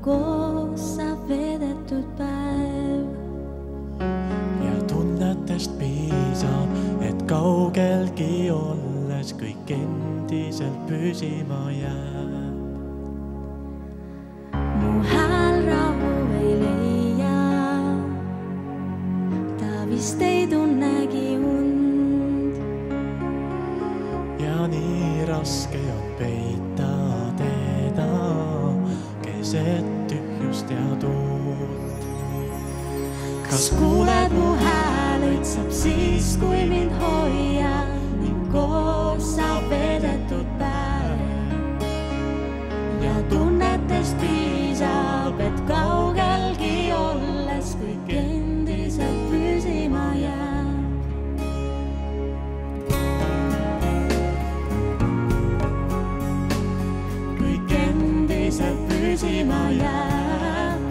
koos saab veedetud päev. Ja tunnetest piisab, et kaugelgi olles kõik endiselt püsima jääb. Mu hääl rahu ei leia, ta vist ei tunnegi und. Ja nii raske on peita teda keset tühjust ja tuult. Kas kuuled mu hääl õitseb siis, kui mind hoiad ning koos saab veedetud päev. Ja tunnetest piisab, et kaugelgi olles kõik endiselt püsima jääb. Kõik endiselt püsima jääb.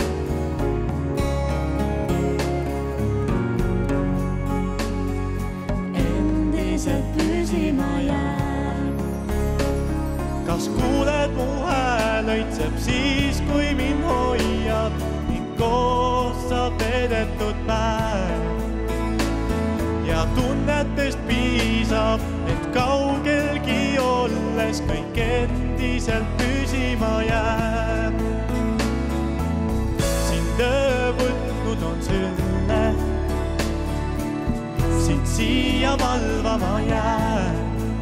Endiselt püsima jääb. Kas kuuled mu hääl õitseb siis, kui mind hoiad ning koos saab veedetud päev. Ja tunnetest piisab, et kaugelgi olles kõik endiselt püsima jääb. Sind võtnud on sülle, sind siia valvama jääb.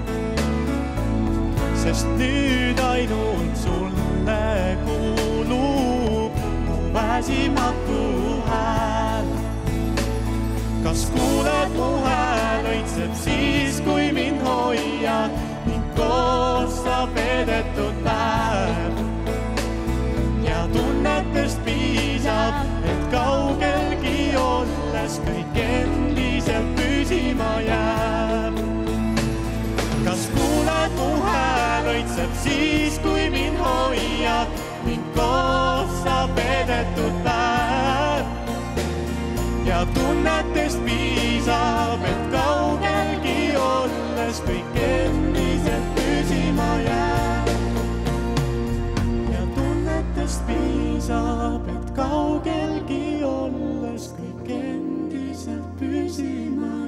Sest nüüd ainult sulle kuulub mu väsimatu hääl. Kas kuuled mu hääl õitseb siis, kui mind hoiad ning koos saab veedetud päev. Ja tunnetest piisab, et kaugelgi olles kõik endiselt püsima jääb. Kas kuuled mu hääl õitseb siis, kui mind hoiad ning koos saab veedetud päev. Ja tunnetest piisab, et kaugelgi olles kõik endiselt püsima jääb. Ja tunnetest piisab, et kaugelgi olles kõik endiselt püsima jääb.